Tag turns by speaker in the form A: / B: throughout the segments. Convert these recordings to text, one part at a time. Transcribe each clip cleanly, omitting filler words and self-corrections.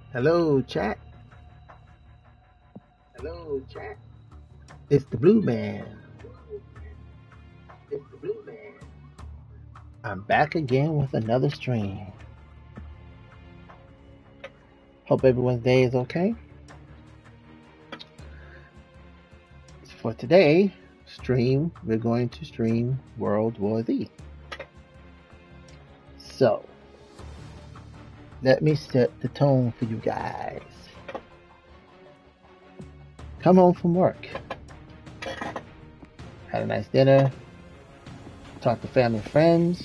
A: Hello, chat. Hello, chat. It's the Blue Man. It's the Blue Man. I'm back again with another stream. Hope everyone's day is okay. For today stream, we're going to stream World War Z. So, let me set the tone for you guys. Come home from work. Had a nice dinner. Talk to family and friends.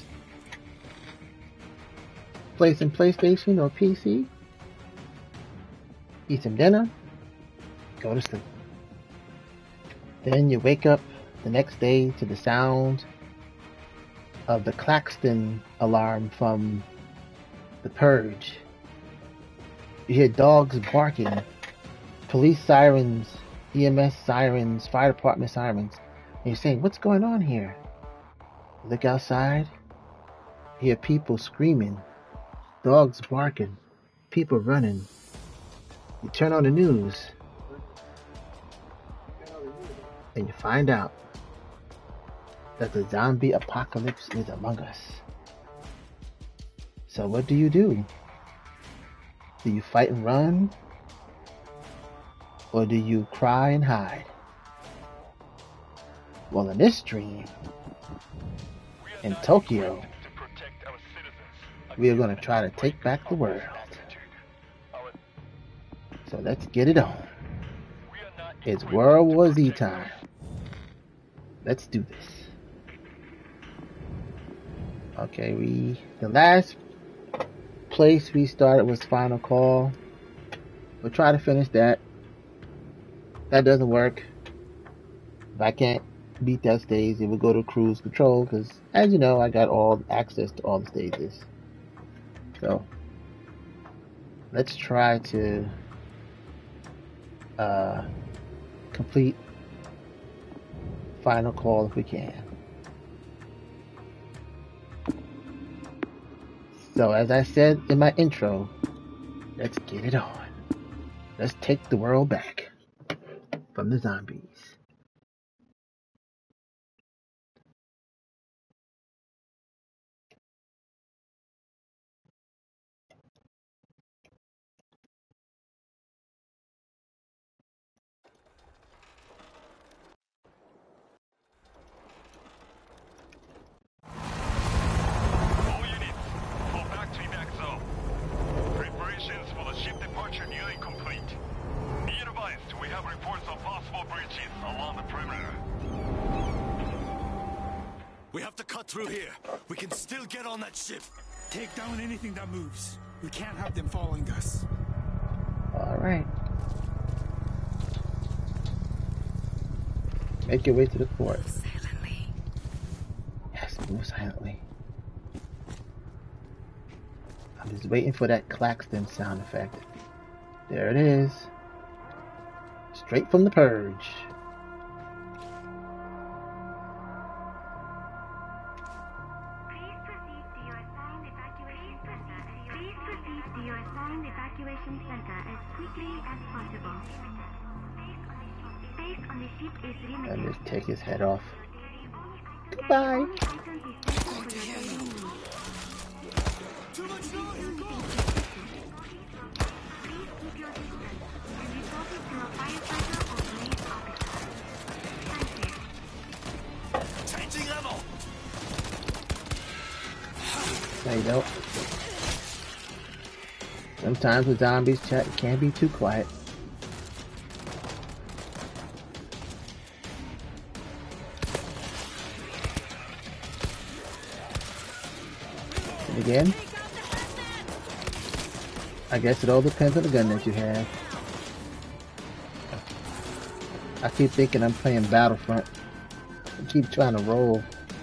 A: Play some PlayStation or PC. Eat some dinner. Go to sleep. Then you wake up the next day to the sound of the klaxon alarm from The Purge. You hear dogs barking, police sirens, EMS sirens, fire department sirens. And you're saying, what's going on here? You look outside, you hear people screaming, dogs barking, people running. You turn on the news, and you find out that the zombie apocalypse is among us. So what do? Do you fight and run? Or do you cry and hide? Well, in this stream, in Tokyo, we are going to try to take back the world. So let's get it on. It's World War Z time. Let's do this. Okay, the last place we started was Final Call. We'll try to finish that. That doesn't work. If I can't beat that stage, it will go to cruise control because, as you know, I got all access to all the stages. So let's try to complete Final Call if we can. So as I said in my intro, let's get it on. Let's take the world back from the zombies.
B: We have to cut through here. We can still get on that ship.
C: Take down anything that moves. We can't have them following us.
A: All right. Make your way to the port.
D: Move silently.
A: Yes, move silently. I'm just waiting for that klaxon sound effect. There it is. Straight from The Purge. And just take his head off. Goodbye.
B: Changing level.
A: There you go. Sometimes with zombies, chat can't be too quiet. And again, I guess it all depends on the gun that you have. I keep thinking I'm playing Battlefront. I keep trying to roll.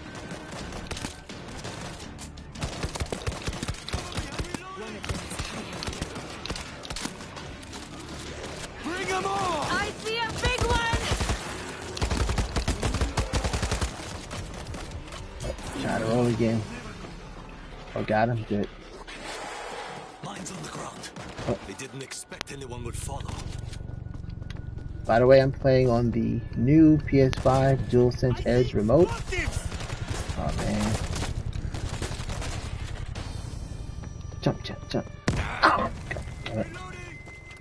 B: Bring them on!
D: I see a big one!
A: Try to roll again. Oh, got him. Good.
B: Mines on the ground.
A: Oh,
B: They didn't expect anyone would follow.
A: by the way, I'm playing on the new PS5 DualSense
C: I
A: Edge
C: see
A: remote.
C: explosives!
A: Oh man. Jump, jump, jump. Oh, God damn it.
C: Reloading!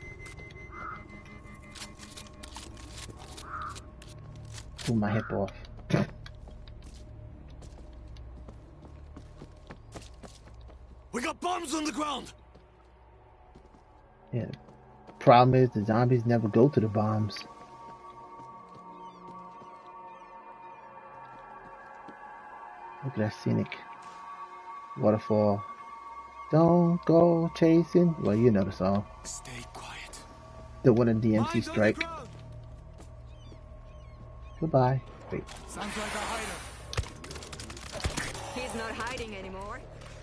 A: Pull my hip off.
B: We got bombs on the ground!
A: Yeah. Problem is, the zombies never go to the bombs. Look at that scenic waterfall. Don't go chasing. Well, you know the song.
B: Stay quiet.
A: The one in DMC
C: Mines on the
A: Strike.
C: ground!
A: Goodbye. Wait.
C: Sounds like a hider.
D: He's not hiding anymore.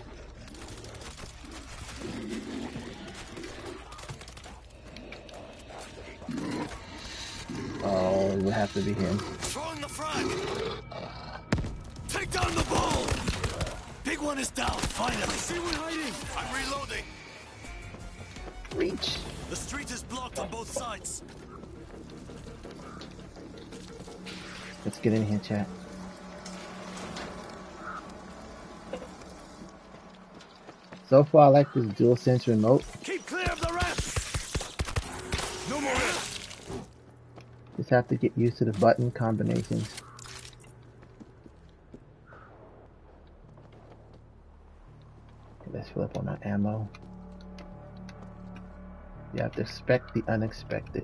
A: Oh, it would have to be him.
B: Throwing the frag! Take down the bull! Big one is down, finally!
C: See one hiding!
B: I'm reloading!
A: Reach.
B: The street is blocked on both sides.
A: Let's get in here, chat. So far, I like this DualSense remote.
B: Keep clear of the rest! No more!
A: Just have to get used to the button combinations. Okay, let's flip on our ammo. You have to expect the unexpected.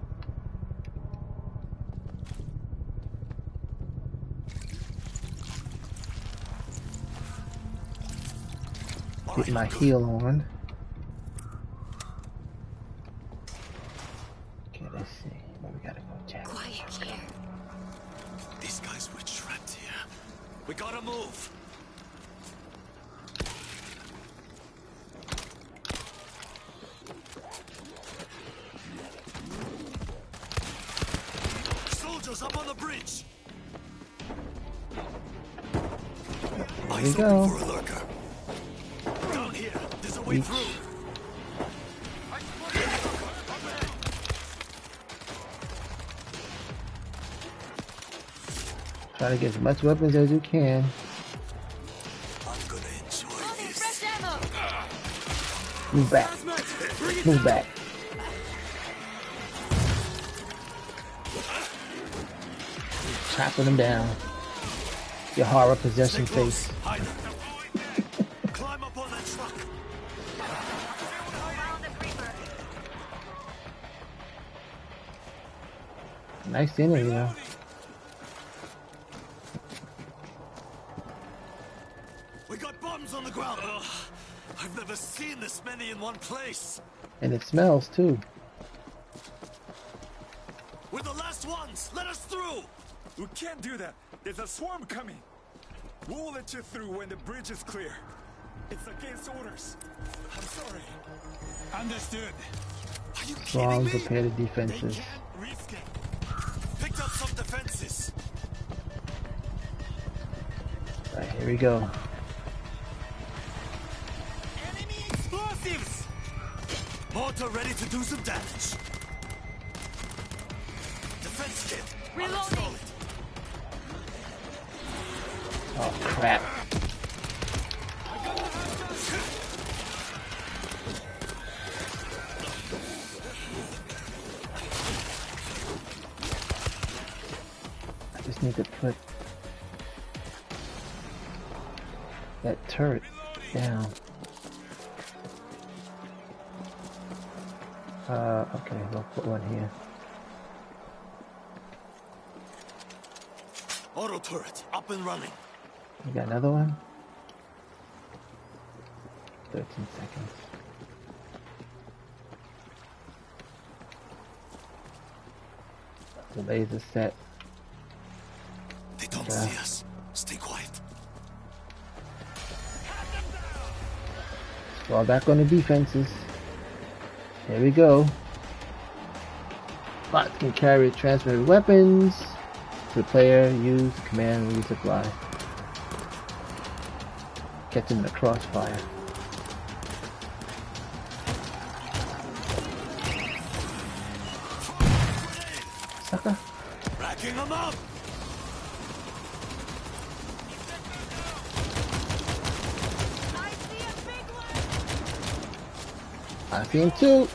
A: Get my heal on. Okay, let's see. Where we gotta go, Jack.
D: Quiet here.
B: These guys were trapped here. We gotta move! Soldiers up on the bridge!
A: There we go.
B: For a lurker. Down here, there's a way
A: Reach.
B: through.
A: Try to get as much weapons as you can.
B: I'm gonna enjoy
D: Loading
B: this.
D: fresh ammo.
A: Move back. Move back. Chopping them down. Your horror possession
B: Stay close.
A: face.
B: Hide. Climb up on that truck.
D: Found the creeper.
A: Nice scenery, you know.
B: We got bombs on the ground. Ugh, I've never seen this many in one place.
A: And it smells too.
B: We're the last ones. Let us through.
C: We can't do that. There's a swarm coming. We'll let you through when the bridge is clear. It's against orders. I'm sorry. Understood.
B: Are you kidding
A: Strong,
B: me?
A: prepare the
C: They
A: defenses.
C: can't risk it.
B: Picked up some defenses.
A: Right, here we go.
C: Enemy explosives!
B: Mortar ready to do some damage. Defense kit.
D: Reloading.
A: Oh crap. I just need to put that turret down. Okay, we'll put one here.
B: Auto turret up and running.
A: You got another one? 13 seconds. The laser set.
B: They don't
A: Yeah.
B: see us. Stay quiet.
A: Fall back on the defenses. Here we go. Bots can carry transmitted weapons to the player. Use the command resupply. Catch him in the crossfire. sucker.
B: Racking them up!
D: I see a big one!
A: I see him too.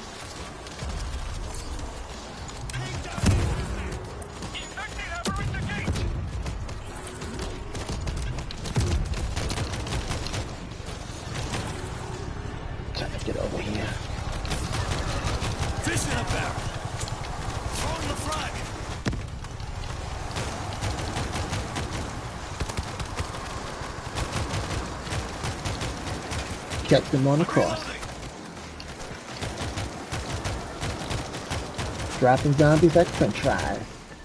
A: Trying to get over here.
B: Fish in a barrel! Throwing the flag!
A: Kept them on the cross.
B: Reloading!
A: Dropping zombies like french fries.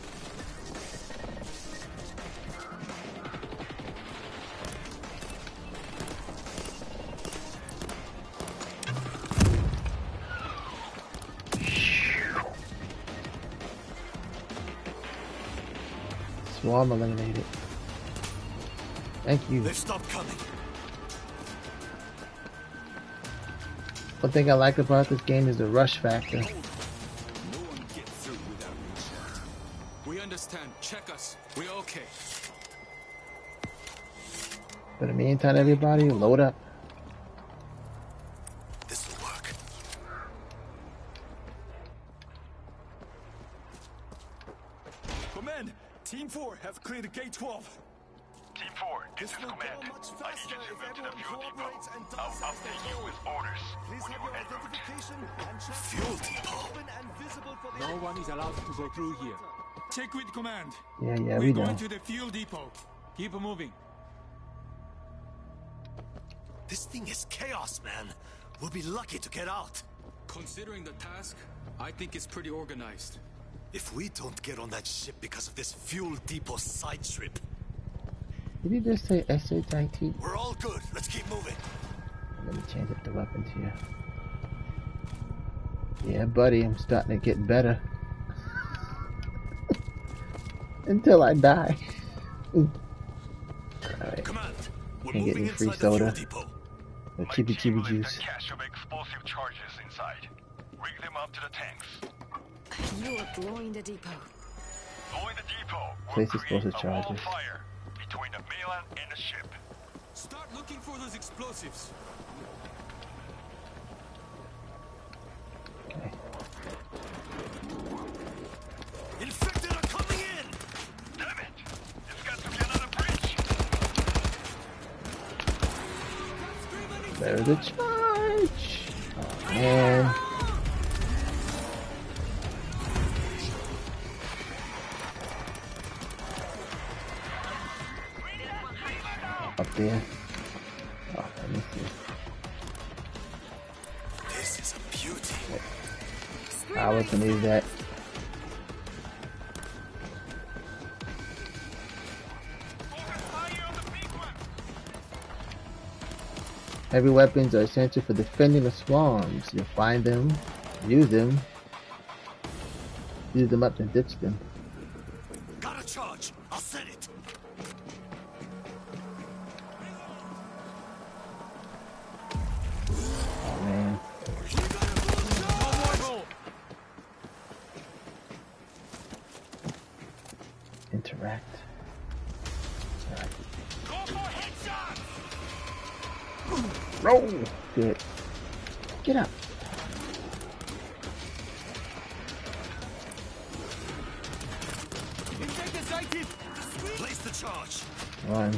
A: Swarm eliminated. Thank you.
B: They've stopped coming.
A: One thing I like about this game is the rush factor.
C: No one gets through without being shot. We understand. Check us. We're okay.
A: But in the meantime, everybody, load up.
B: This'll work.
C: Command, Team 4 have cleared Gate 12.
E: Team 4, this
C: This
E: is
C: will
E: Command.
C: go much
E: I
C: faster
E: need you to
C: if
E: move to the
C: everyone
E: fuel depot.
C: cooperates and
E: I'll
C: does as they
E: update you
C: told.
E: with orders
C: Please
E: when
C: have
E: you're
C: your
E: en route.
C: identification and check
B: Fuel depot.
C: open and visible for the
F: No one is allowed to go through here.
C: Check with command.
A: Yeah,
F: We're
A: we know.
F: going to the fuel depot. Keep moving.
B: This thing is chaos, man. We'll be lucky to get out.
C: Considering the task, I think it's pretty organized.
B: If we don't get on that ship because of this fuel depot side trip,
A: Did you just say SHIT?
B: we're all good. Let's keep moving.
A: Let me change up the weapons here. Yeah, buddy, I'm starting to get better. Until I die. Alright,
B: Command, we're
A: Can't get
B: moving
A: any free
B: inside the fuel
A: soda.
B: depot.
A: the
E: My
A: chibi
E: team
A: chibi
E: left
A: juice.
E: a cache of explosive charges inside. Rig them up to the tanks.
D: You are blowing the depot.
E: Blowing the depot will
A: Place
E: create
A: explosive
E: a wall of
A: charges.
E: fire between the mainland and the ship.
C: Start looking for those explosives.
A: Okay.
B: Infected are coming in!
E: Damn it! There's got to be another bridge!
A: There's a charge! Oh man. Up there. Oh, let me see.
B: This is a beauty.
A: I was gonna use that. Heavy weapons are essential for defending the swarms. You'll find them, use them up and ditch them.
B: Got a charge. I'll set it.
A: Oh man. Interact. Alright. Roll! Good. Get up.
B: Place the charge.
A: Run.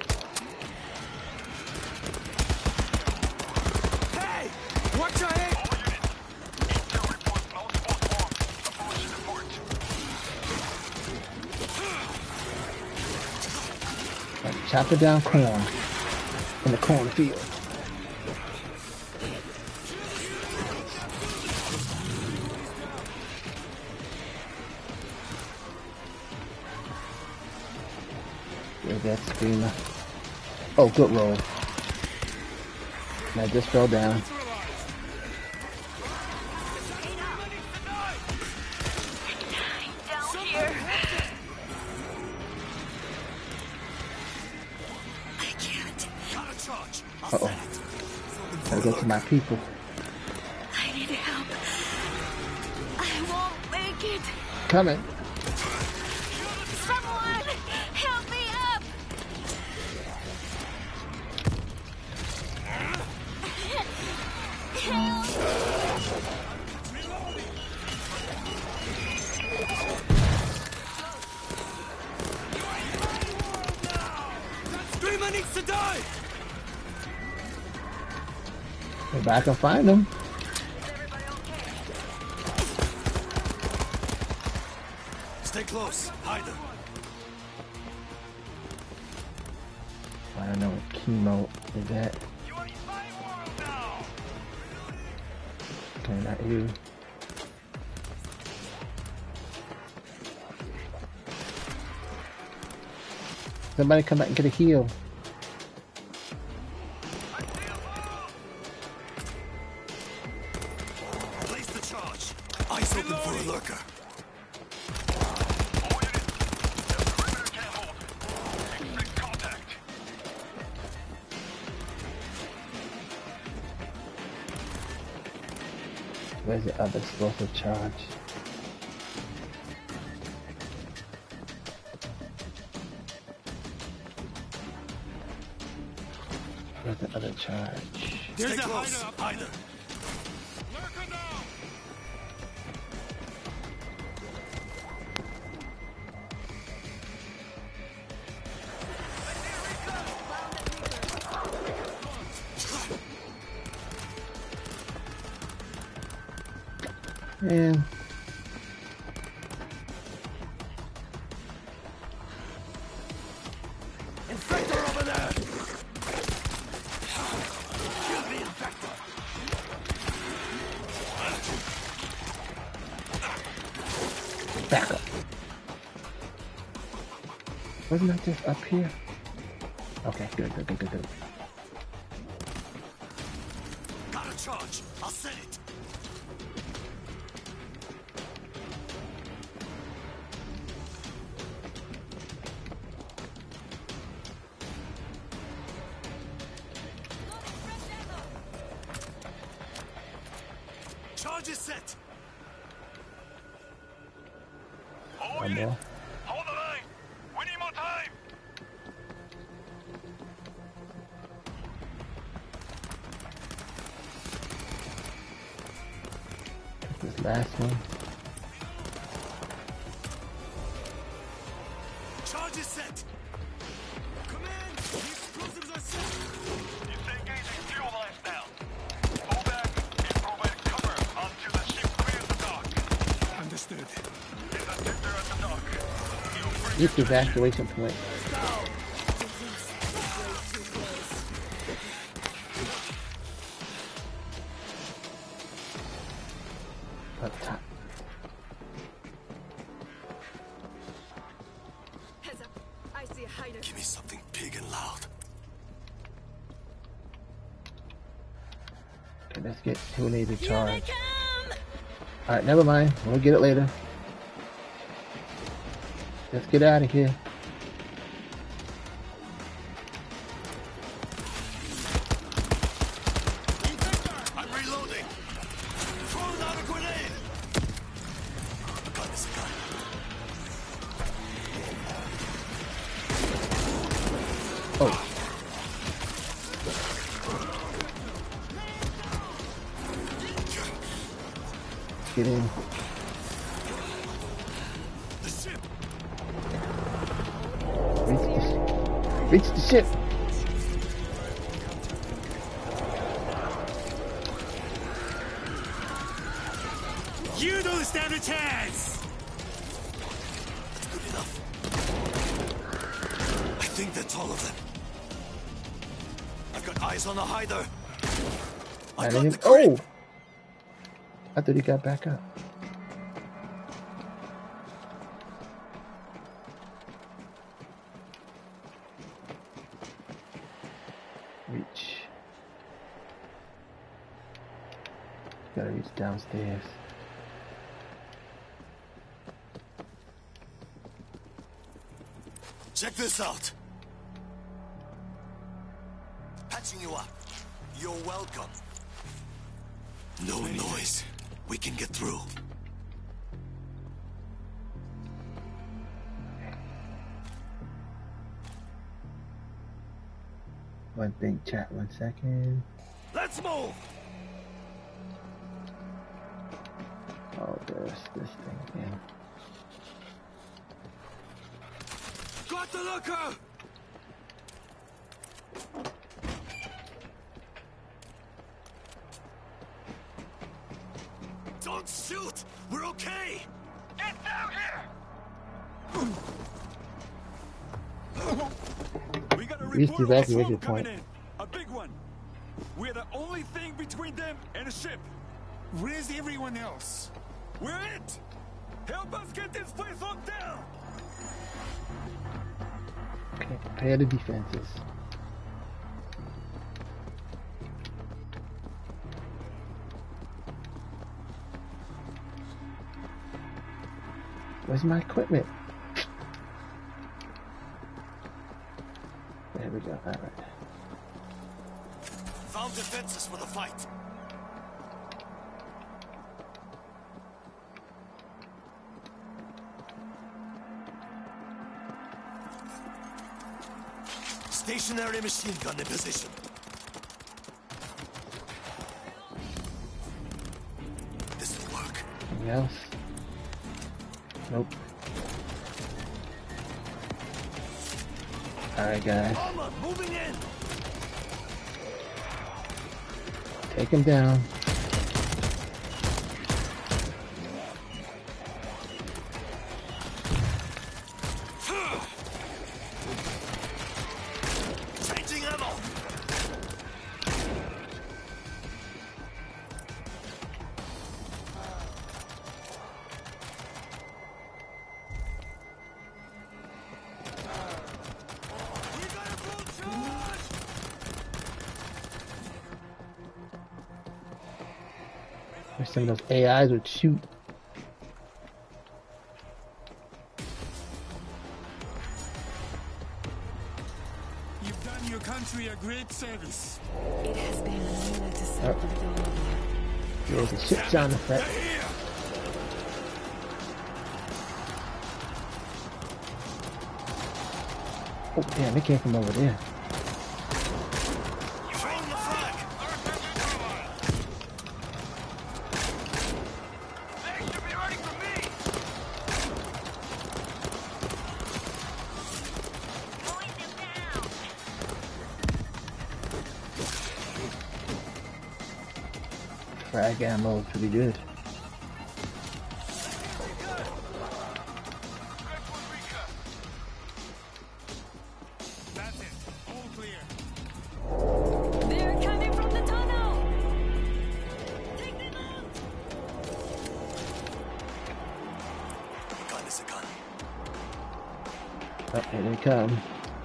B: Hey!
C: Watch your head!
E: All units. Intel reports multiple swarms approaching the port.
A: Like chopping down corn in the cornfield. There's that screamer. Oh, good roll. And I just fell down.
D: Down here. I can't.
B: Got a charge. I'll
A: Uh-oh.
B: set it.
A: Gotta get to my people.
D: I need help. I won't make it.
A: coming.
D: Someone help me up!
B: Dreamer needs to die!
A: If I can find them.
B: Stay close. Hide them.
A: I don't know what chemo is that. Okay, not you. Somebody come back and get a heal.
B: Place the charge. Eyes open for a lurker.
E: All units, the perimeter can't hold. Expect contact.
A: Where's the other explosive charge? Where's the other charge?
F: There's
B: Stay
F: a
B: close.
F: hider up.
B: Hide them.
F: Lurker down.
A: And
B: Infector over there! Kill the infector!
A: back up. Wasn't that just up here? Okay, good.
B: Got a charge. I'll set it. Charge is set.
E: All
A: One
E: units,
A: more.
E: hold the line. We need more time.
A: This last one.
B: Charge is set. Command, the explosives are set.
E: You're engaging fuel lines now. Pull back and provide cover until the ship clears the dock.
F: Understood.
E: There's a tender at the dock. You'll bring
A: Use the evacuation point. Up top.
D: Heads up. I see a hider.
B: Give me something big and loud.
A: Okay, let's get who needs a
D: Here they
A: charge.
D: come!
A: Alright, never mind. We'll get it later. Let's get out of here.
B: I'm reloading. Throwing out a grenade. Got this guy.
A: Oh. Get in.
B: The ship.
A: Reach the ship.
F: You don't stand a chance.
B: That's good enough. I think that's all of them. I've got eyes on the hider. I
A: And
B: got
A: then-
B: the grip.
A: oh! I thought he got back up. Reach. Gotta reach downstairs.
B: Check this out. Patching you up. You're welcome. No noise. We can get through.
A: One thing, chat. 1 second.
B: Let's move!
A: Oh, this thing again.
B: Got the looker! Don't shoot! We're okay!
E: Get down here!
C: We got a
A: Reach
C: report
A: the
C: of a
A: evacuation
C: swarm coming
A: point.
C: in. A big one. We're the only thing between them and a ship.
F: Where's everyone else?
C: We're it! Help us get this place locked down!
A: Okay, prepare the defenses. Where's my equipment? There we go. All right.
B: Found defenses for the fight. Stationary machine gun in position. This'll work.
A: Anything else? Nope. Alright, guys.
B: Armor moving in.
A: Take him down.
B: Changing ammo. We got a full charge.
A: Wish some of those AIs would shoot.
F: You've done your country a great service.
D: It has been an honor to serve with all of you.
A: There's a ship sound effect.
B: They're here.
A: Oh, damn, it came from over there.
B: Throwing the flag.
E: They should be ready for me!
D: Point them down.
A: Frag ammo, pretty good.
F: That's it. All clear.
D: They're coming from the tunnel. Take them out.
B: A gun is a gun.
A: Oh, here they come.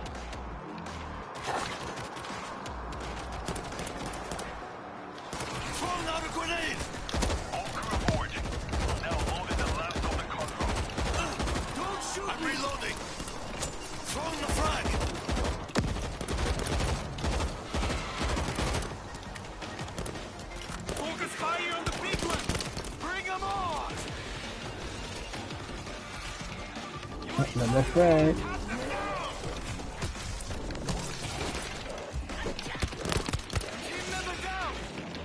B: Throwing out a grenade.
E: All crew aboard. Now loaded and last on the cargo.
B: Don't shoot. I'm reloading. Throwing the flag.
F: Focus fire on the big one.
B: Bring them on.
A: Another frag.
B: Keep them down.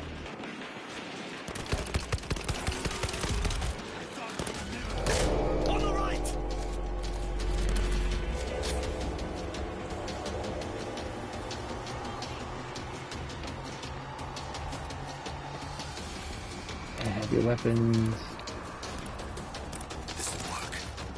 B: On the right.
A: And have your weapons.
B: This'll work.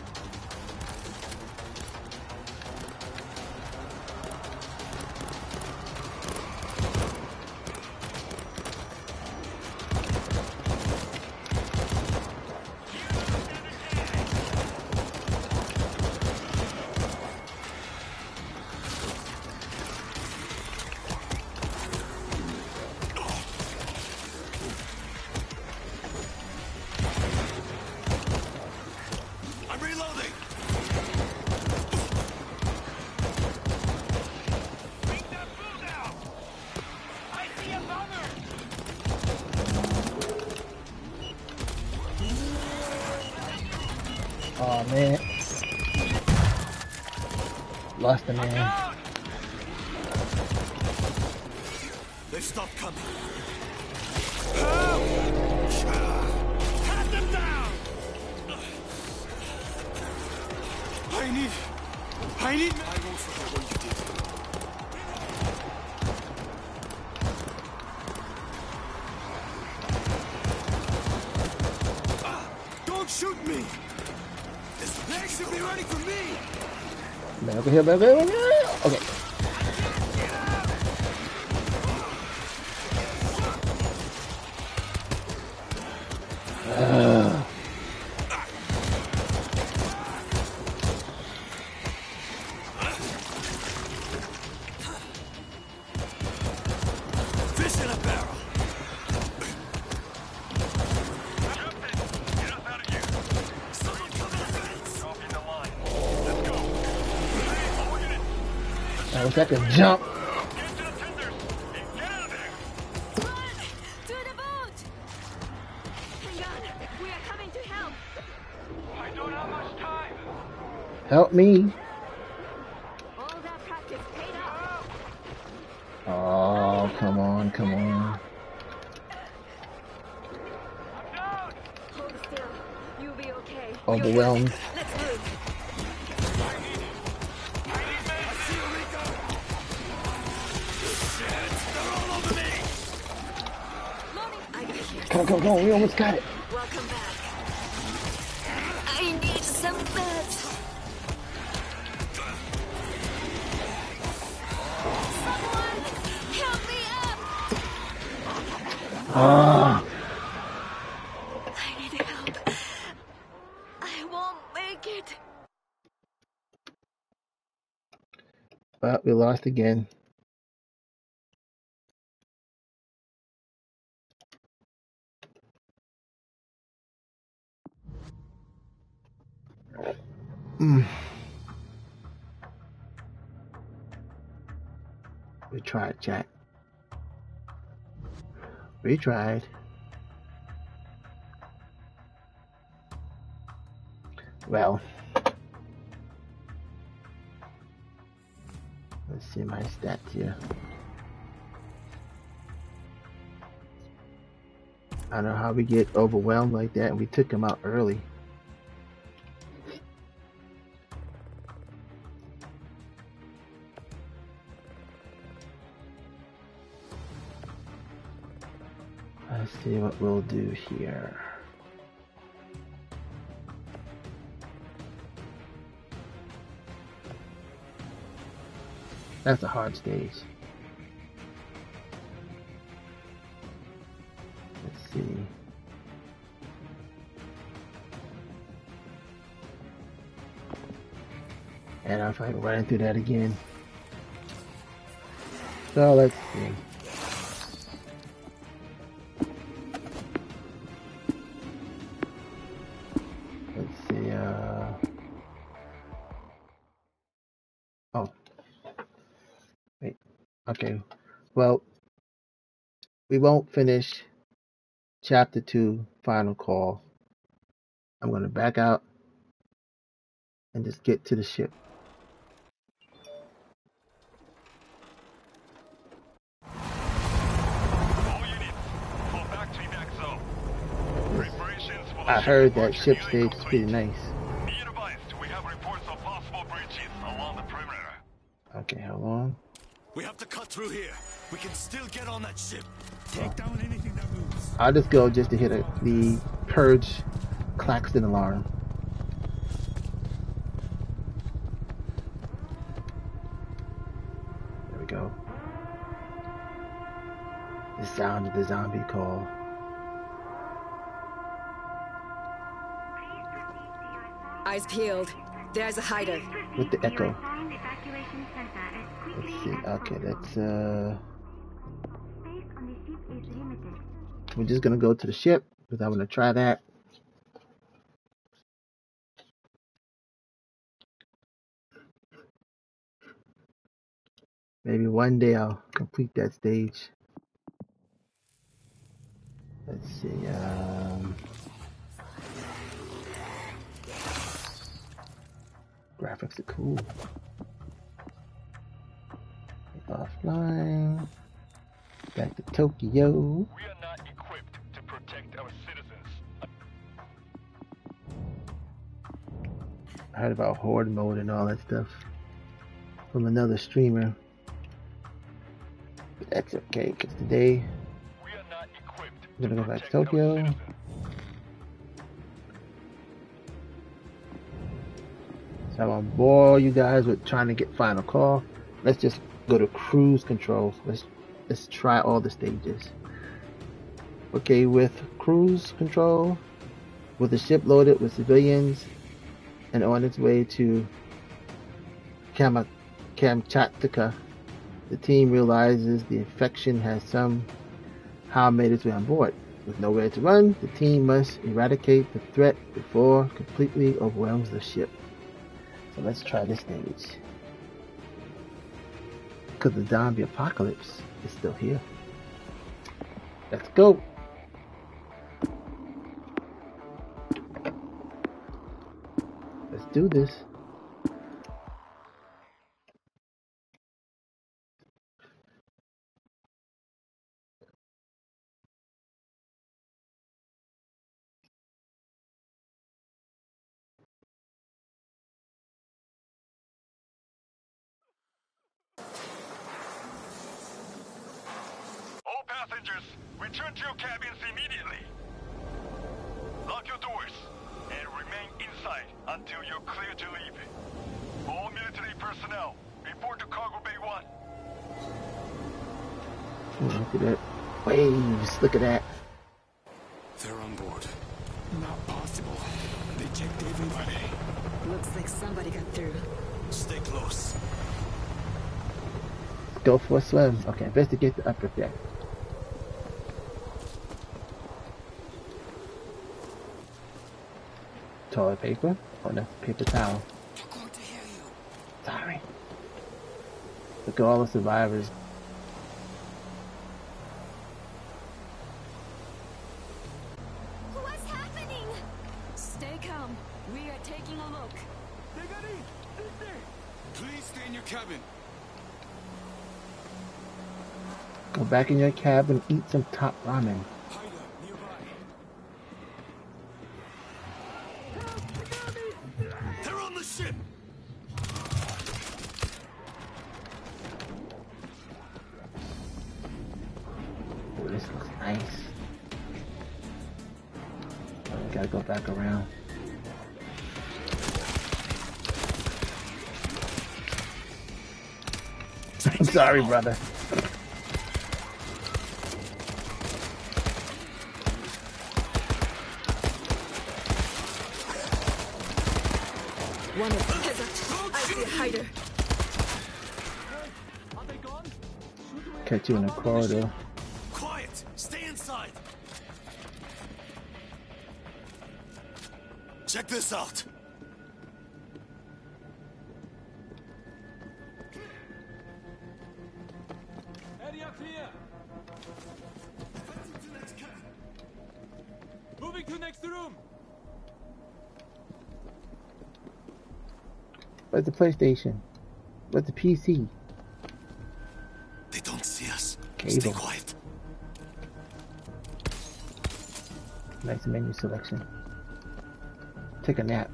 B: I'm reloading.
E: Bring that food out! I see a bomber!
A: Oh man. Lost the man.
E: Down!
B: They've stopped coming.
F: Pat them down!
B: I won't forget what you did. Don't shoot me! This bag should be ready for me!
A: Man, over here, baby. Okay.
B: Fish in a barrel!
E: Captain, get us out of here.
B: Someone coming after us!
E: Drop in the line. Let's go. Hey, all units,
A: I wish I could jump.
E: get to the tenders and get out of there.
D: Run! To the boat! Hang on. We are coming to help.
E: I don't have much time.
A: Help me.
D: All that practice paid off.
A: Oh, come on, come on.
E: I'm down.
D: Hold still. You'll be okay.
A: Overwhelmed.
D: Let's move.
E: I need men.
B: Shit! They're all over me!
D: Loading. I got here.
A: Come on, come on, come on. We almost got it.
D: Welcome back. I need some beds. Someone help me up.
A: Ah.
D: I need help. I won't make it.
A: Well, we lost again. Mm. We tried, Jack. We tried. Well, let's see my stats here. I don't know how we get overwhelmed like that, and we took him out early. Let's see what we'll do here. That's a hard stage. Let's see. And I'm like running through that again. So let's see. Let's see. Oh. Wait. Okay. Well, we won't finish chapter 2, final call. I'm going to back out and just get to the ship.
E: All units, fall back to evac zone. Preparations for the
A: I heard that
E: march are
A: ship
E: nearly
A: stage is
E: complete.
A: pretty nice.
E: Be advised, we have reports of possible breaches along the perimeter.
A: Okay, hold on.
B: We have to cut through here. We can still get on that ship.
F: Take down anything that moves.
A: I'll just go just to hit the purge Claxton alarm. There we go. The sound of the zombie call.
D: Eyes peeled. There's a hider.
A: With the echo. Let's see. Okay, let's we're just gonna go to the ship because I'm gonna try that. Maybe one day I'll complete that stage. Let's see. Graphics are cool. Offline. Back to Tokyo.
E: We are not equipped to protect our citizens.
A: I heard about horde mode and all that stuff from another streamer. But that's okay, because today
E: We are not equipped
A: I'm gonna go back to
E: protect our
A: Tokyo.
E: citizens.
A: So I won't bore you guys with trying to get final call. Let's just go to cruise control. Let's try all the stages. Okay, with cruise control, with the ship loaded with civilians and on its way to Kamchatka, the team realizes the infection has somehow made its way on board. With nowhere to run, the team must eradicate the threat before it completely overwhelms the ship. So let's try this stage. Because the zombie apocalypse is still here. Let's go. Let's do this.
E: All passengers, return to your cabins immediately. Lock your doors and remain inside until you're clear to leave. All military personnel, report to Cargo Bay 1.
A: Look at that. Waves. Look at that.
C: They're on board. Not possible. They checked everybody.
D: Looks like somebody got through.
B: Stay close.
A: Go for a swim. Okay, investigate the upper deck. Toilet paper? Oh, that's paper towel.
C: We're going to hear you.
A: Sorry. Look at all the survivors.
D: What's happening? Stay calm. We are taking a look.
C: They got in. Please stay in your cabin.
A: Go back in your cabin and eat some top ramen.
C: Hide up nearby.
B: They're on the ship!
A: Oh, this looks nice. Oh, we gotta go back around. I'm sorry, brother.
D: One of them has a... I see a hider.
A: Catch you in the corridor.
B: Quiet! Stay inside! Check this out!
C: Area clear. Moving to next room.
A: Where's the PlayStation? Where's the PC?
B: They don't see us.
A: Cable.
B: Stay quiet.
A: Nice menu selection. Take a nap.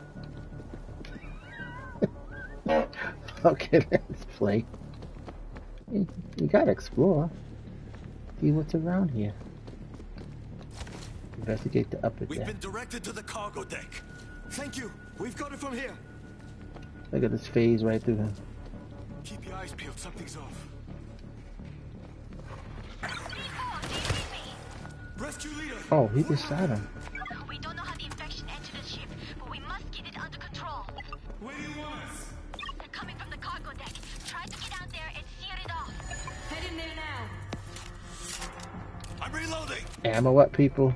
A: Okay, let's play. You gotta explore. See what's around here. Investigate the upper
B: We've
A: deck.
B: been directed to the cargo deck.
C: Thank you. We've got it from here.
A: Look at this phase right through him.
C: Keep your eyes peeled. Something's off. Rescue leader.
A: Oh, he just shot him.
G: We don't know how the infection entered the ship, but we must get it under control.
C: Where do you want us?
G: They're coming from the cargo deck. Try to get out there and sear it off.
D: Head in there now.
B: I'm reloading!
A: Ammo up, people.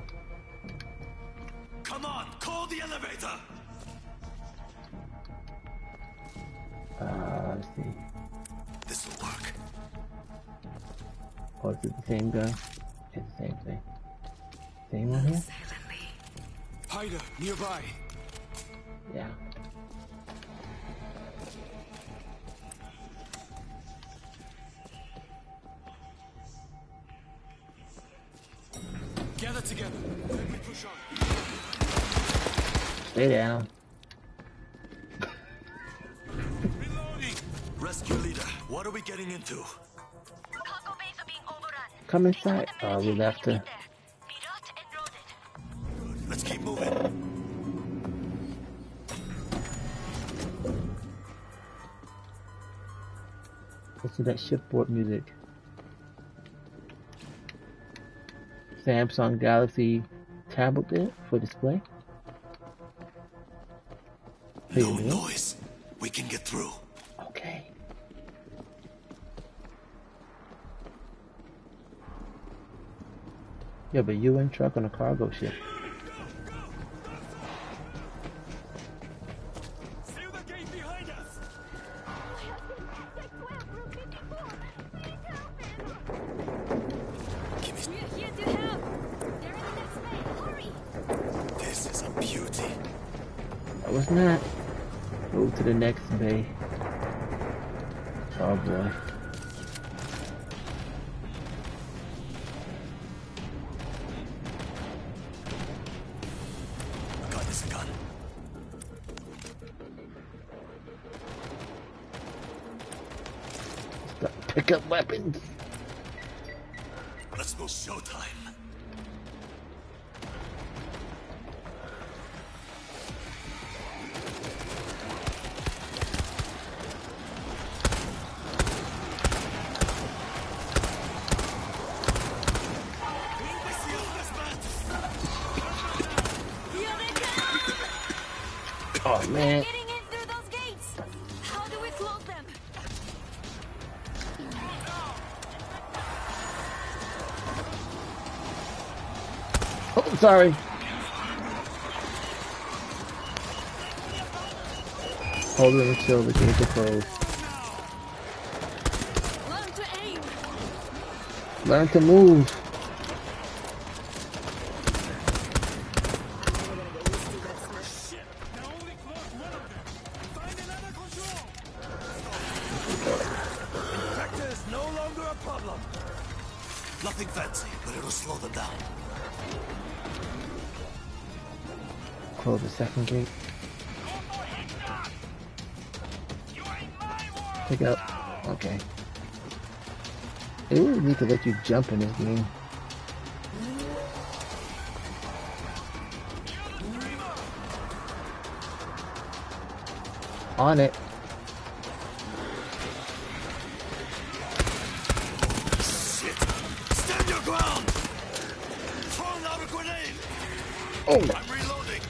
B: Come on, call the elevator!
A: Let's see.
B: This'll work.
A: Oh, is it the same gun? It's the same thing. Same one here?
C: Hider nearby.
A: Yeah.
C: that together. Then we push on.
A: Stay down.
C: Reloading.
B: Rescue leader, what are we getting into?
G: Cargo bays are being overrun.
A: Come
G: Please call
A: inside.
G: the
A: Oh, we
G: military
A: left
G: when you
A: her.
G: get there. Be locked and loaded.
B: Let's keep moving.
A: Listen to that shipboard music. Samsung Galaxy tablet there for display.
B: No noise. We can get through.
A: Okay. Yeah, but UN truck on a cargo ship.
C: Seal the gate behind us.
D: We're here to help. They're in the next bay. Hurry.
B: This is a beauty.
A: That was not. Move to the next bay. Oh boy.
B: Gun is a gun.
A: Stop. Pick up weapons.
B: Let's go showtime.
D: Here they come.
A: Oh man.
D: Getting in through those gates. How do we close them?
A: Oh, sorry. Hold it until the gates are closed.
D: Learn to aim.
A: Learn to move.
C: Now only close one of them. Find another control.
B: Vector is no longer a problem. Nothing fancy, but it'll slow them down.
A: Close the second gate. Pick up. Okay. They really need to let you jump in this game. On it.
B: Shit! Stand your ground! Throwing out a grenade!
A: Oh,
B: I'm reloading!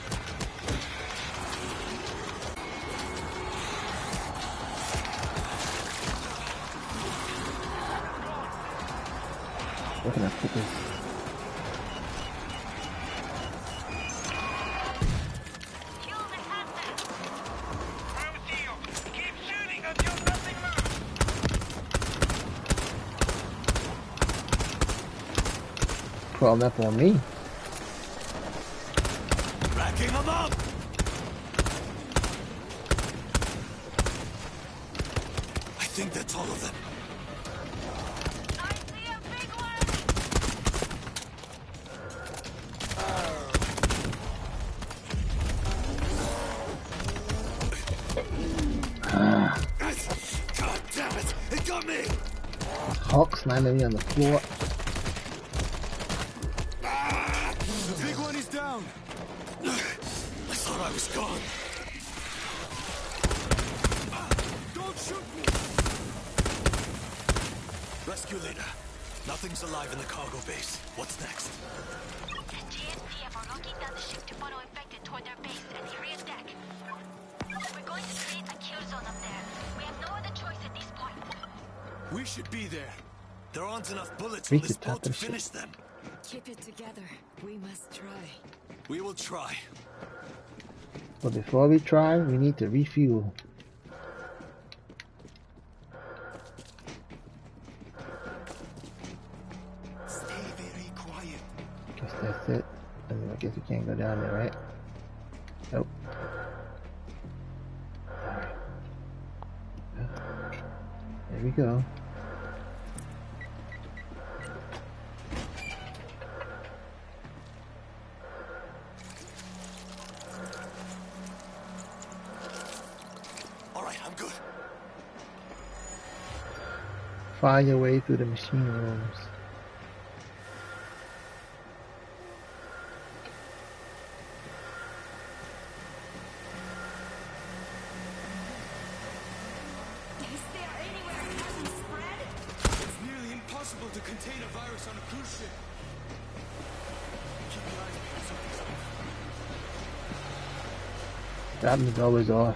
A: where can I put this?
G: Kill the hunter. I'm with you. Keep shooting until nothing moves.
A: Crawling up on me.
B: Racking them up! I think that's all of them.
G: I see a big one.
B: God damn it! It got me!
A: Hulk slamming me on the floor.
C: The big one is down.
B: I thought I was gone.
C: Don't shoot me.
B: Rescue leader. Nothing's alive in the cargo base. What's next?
G: The GSPF are locking down the ship to funnel infected toward their base and area deck. We're going to create a kill zone up there. We have no other choice at this point.
C: We should be there.
B: There aren't enough bullets
A: We
B: on this
A: could top
B: boat to
A: this shit.
B: finish them.
D: Keep it together. We must try.
B: We will try.
A: But before we try, we need to refuel.
C: Stay very quiet.
A: Guess that's it. I guess we can't go down there, right? Nope. Alright. There we go. find your way through the machine rooms.
D: Is there anywhere it hasn't spread?
B: It's nearly impossible to contain a virus on a cruise ship. Keep your eyes peeled, something's off.
A: That the door is off.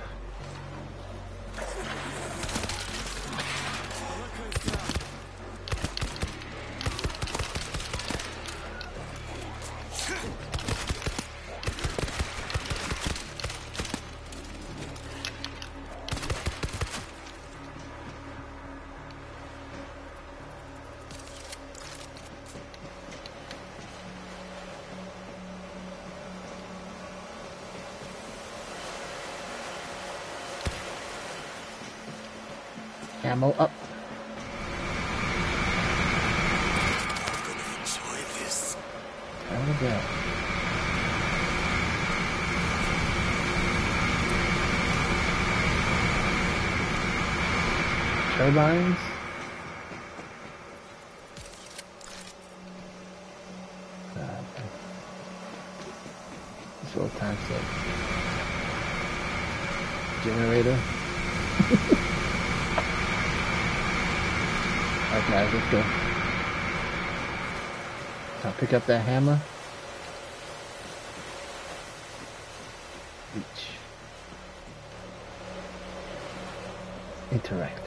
A: Ammo up.
B: I'm gonna enjoy this.
A: Ammo down. Turbines. This little time set. Generator. Alright guys, let's go. I'll pick up that hammer. Reach. Interact.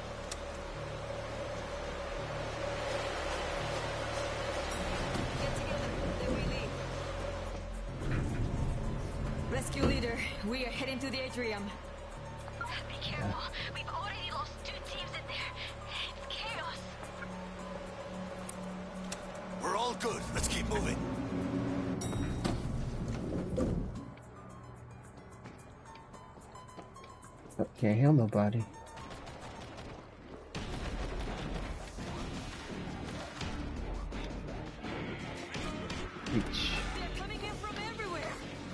D: Get together, then we leave. Rescue leader, we are heading to the atrium.
G: Be careful. We've already lost 2 teams in there. It's chaos.
B: We're all good. Let's keep moving.
A: Oh, can't heal nobody. Reach.
D: They're coming in from everywhere.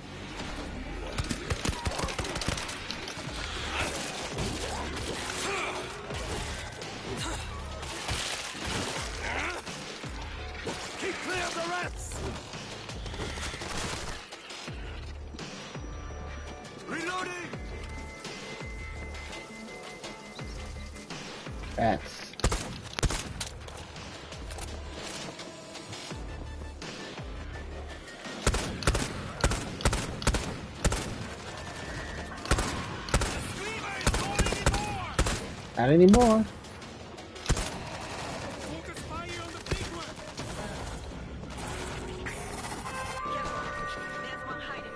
B: Keep clear of the rats! Reloading!
A: Rats. Not anymore.
C: Focus fire on the big one.
D: There's one hiding.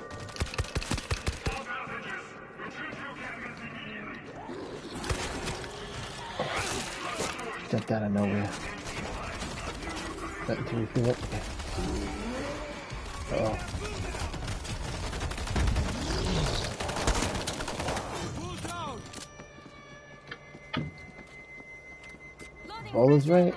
A: Jumped out of nowhere. Nothing to refill it. Uh-oh. All is right.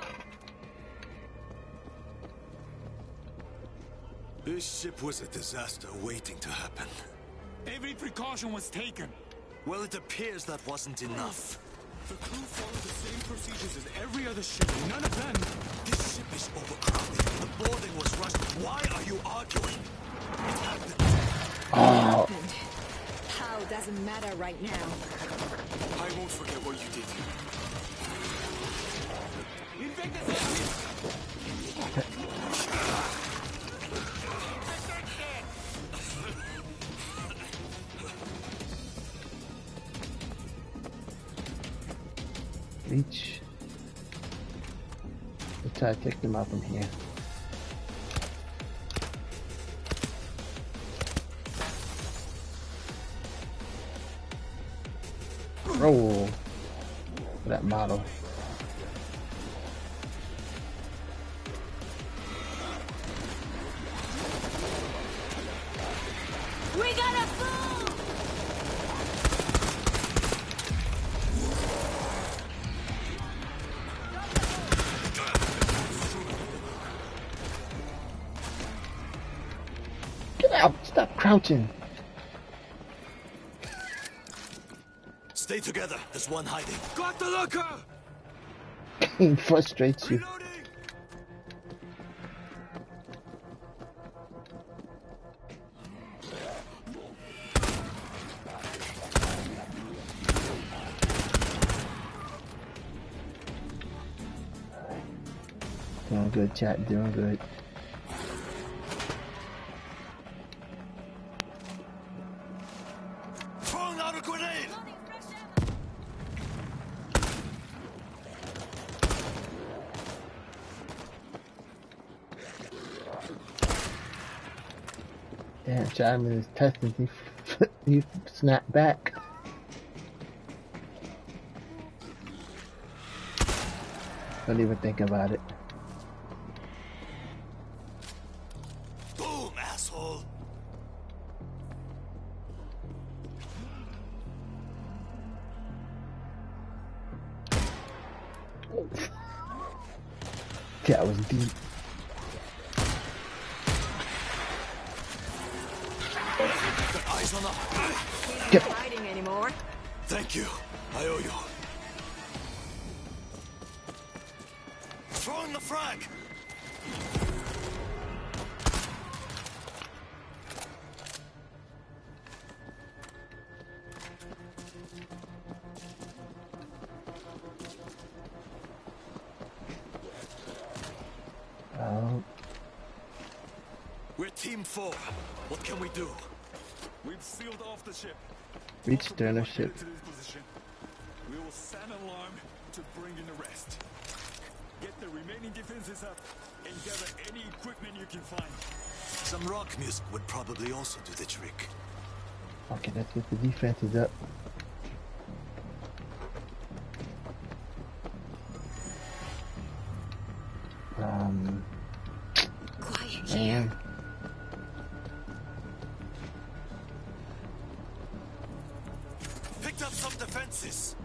B: This ship was a disaster waiting to happen.
C: Every precaution was taken.
B: Well, it appears that wasn't enough.
C: The crew followed the same procedures as every other ship. None of them.
B: This ship is overcrowded. The boarding was rushed. Why are you arguing? It happened.
A: Oh,
D: How doesn't matter right now.
C: I won't forget what you did. Infected enemies!
A: reach. Let's try to take them out from here. Roll for that model.
D: We got a fool!
A: Get out! Stop crouching!
B: Stay together. There's one hiding.
C: Got the looker!
A: It frustrates you.
B: Reloading!
A: Doing good, chat. Doing good.
B: Throwing out a grenade!
A: Damn, Chapman is testing me. You snap back. Don't even think about it.
B: Boom, asshole!
A: That was deep.
B: Got eyes on the...
D: He's not hiding anymore.
B: Thank you. I owe you. Throwing the frag! We're Team 4. What can we do?
C: We've sealed off the ship.
A: Reach
C: Both of
A: sterner
C: them are
A: ship.
C: headed to this position. We will sound an alarm to bring in the rest. Get the remaining defenses up and gather any equipment you can find.
B: Some rock music would probably also do the trick.
A: Okay, let's get the defenses up.
D: Quiet
A: Man.
D: here.
B: Picked up some defenses.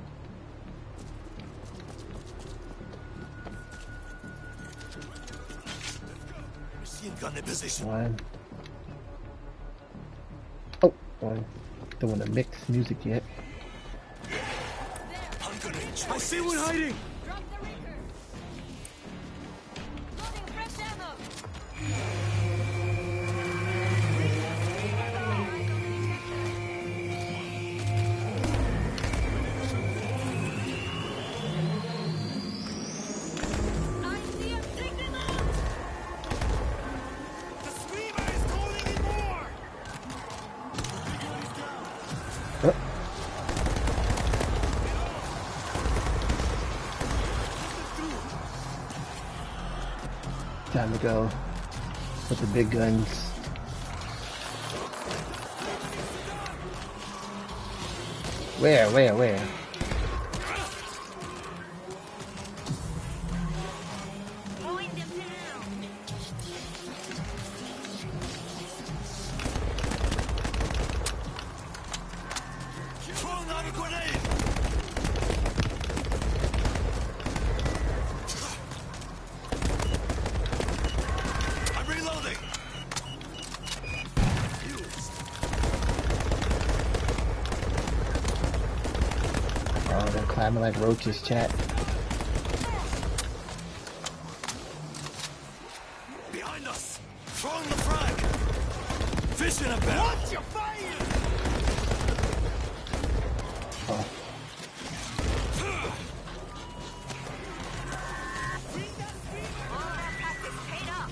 B: Machine gun in position.
A: One. Oh, one. Don't want to mix music yet.
B: I'm gonna enjoy
F: I see one hiding!
D: Drop the Reaper. Loading fresh ammo. I see him. Take them out.
F: The screamer is calling in more!
A: Time to go with the big guns. Where?
G: Mowing them down.
B: Throwing out a grenade! I'm reloading!
A: Oh, they're climbing like roaches, chat.
B: Behind us! Throwing the frag! Fish in a barrel!
F: Watch your fire!
A: Oh,
G: All that practice paid off.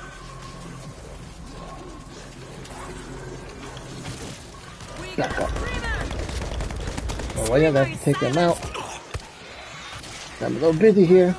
A: back up. Oh, well, yeah, have to take them out. I'm a little busy here.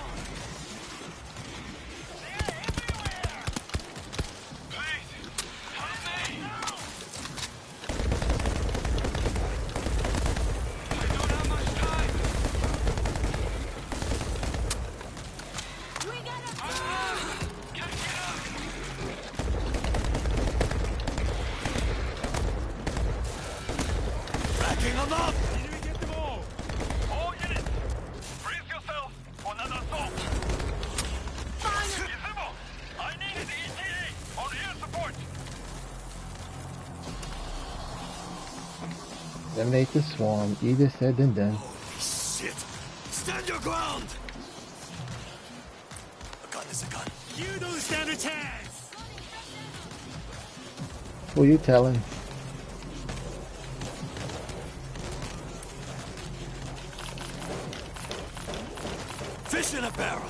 B: Backing them up!
C: Did we get them all?
E: All units, brace yourself for another assault. Gizmo, I need an ETA on air support.
A: Eliminate the swarm. Easier said than done.
B: Holy shit! Stand your ground! gun is a gun.
F: You don't stand a chance!
A: Who you telling?
B: Fish in a barrel.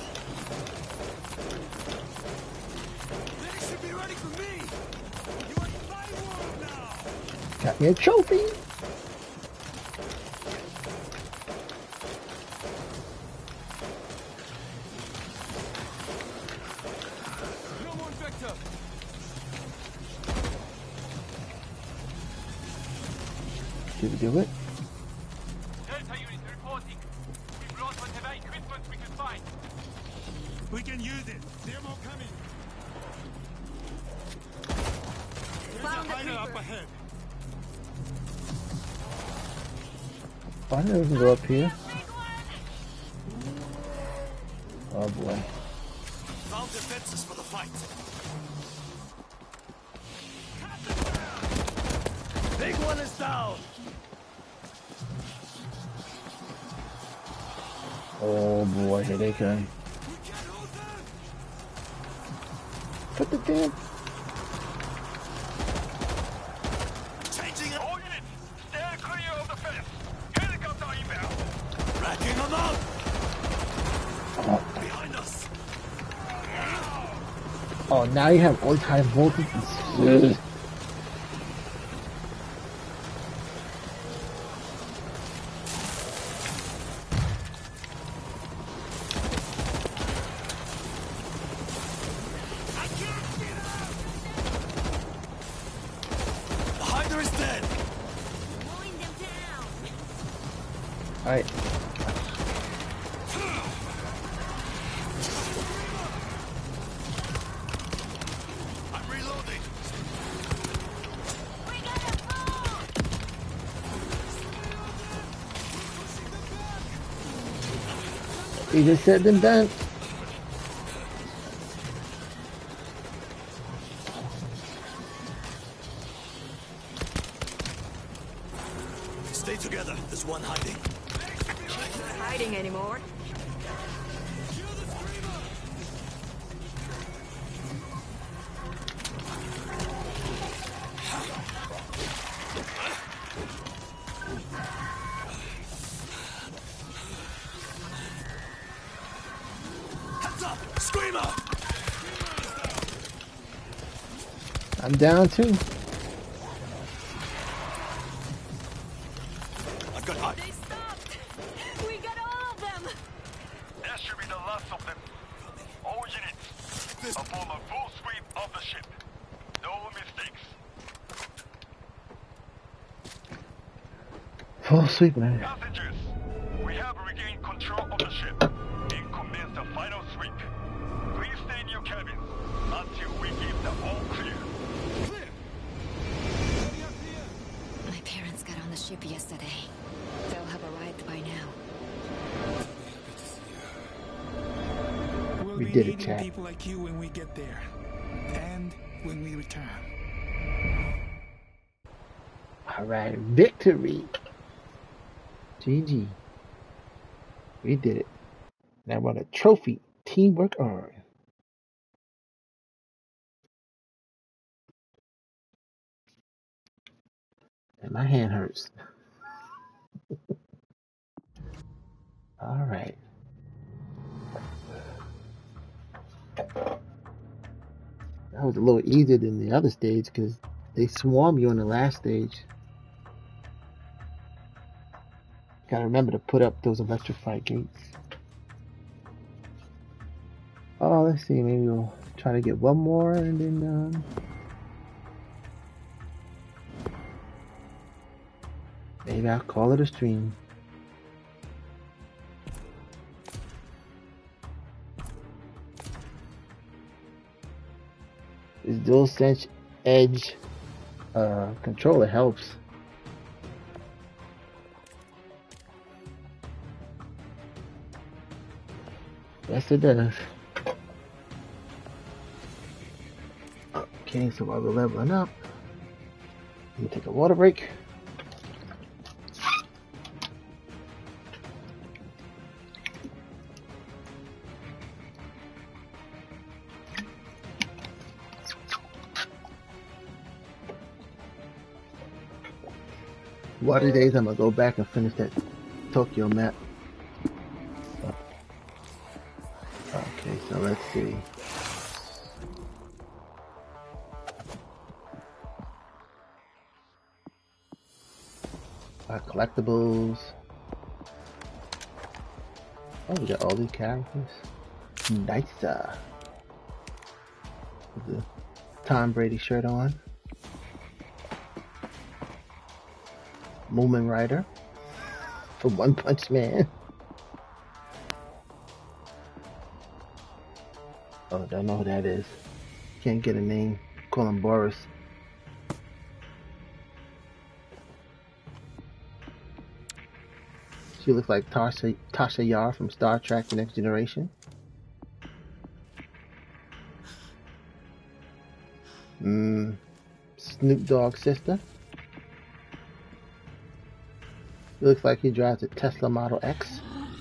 B: They should be ready for me.
C: You are in my world now!
A: Got me a trophy.
C: No more vector!
A: Did we do it?
E: Delta unit reporting. We've lost whatever equipment we can find.
F: We can use it.
C: Demo coming! There's
D: Found
C: a
D: the
C: hider up
D: creeper.
C: ahead.
A: Oh, I know we can go up here. Oh boy.
B: Found defenses for the fight. Big one is down.
A: Oh boy, here they come.
C: We can't hold them!
A: Put the damn.
B: Changing it.
E: All units, stand clear of the fence. Helicopter inbound.
B: Racking them out.
A: Oh,
B: Behind us.
A: oh, now you have all time voltage. Ugh.
B: The hider is dead.
D: Mowing them down.
A: All right.
B: I'm reloading.
G: We gotta move!
A: Easier said than done.
B: Stay together. There's one hiding.
D: Not hiding anymore.
B: Heads up! Screamer!
A: I'm down too.
B: I've got eye.
D: They stopped. We got all of them.
E: That should be the last of them. All units, perform a full sweep of the ship. No mistakes.
A: Full sweep, man.
E: Passengers, we have regained control of the ship and commence the final sweep. Please stay in your cabins until we give the all clear.
D: My parents got on the ship yesterday. They'll have arrived by now.
C: We'll
A: We
C: be
A: did it,
C: needing
A: Chad.
C: people like you when we get there. And when we return.
A: All right, victory. GG. We did it. Now we're on a trophy. Teamwork earned. And my hand hurts. All right. That was a little easier than the other stage because they swarm you on the last stage. Gotta remember to put up those electrified gates. Oh, let's see. Maybe we'll try to get one more and then maybe I'll call it a stream. This DualSense Edge controller helps. Yes, it does. Okay, so while we're leveling up, let me take a water break. One of these days I'm gonna go back and finish that Tokyo map. Okay, so let's see. Our collectibles. Oh, we got all these characters. Nice. With the Tom Brady shirt on. Moomin Rider from One Punch Man. Oh, don't know who that is. Can't get a name. Call him Boris. She looks like Tasha Yar from Star Trek: The Next Generation. Snoop Dogg's sister. He looks like he drives a Tesla Model X.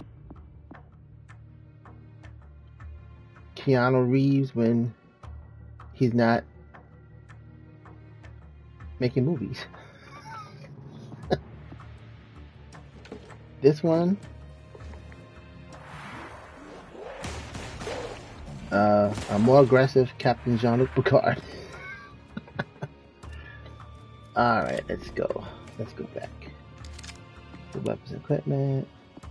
A: Keanu Reeves when he's not making movies. This one, a more aggressive Captain Jean-Luc Picard. Alright, let's go. Let's go back. The weapons equipment.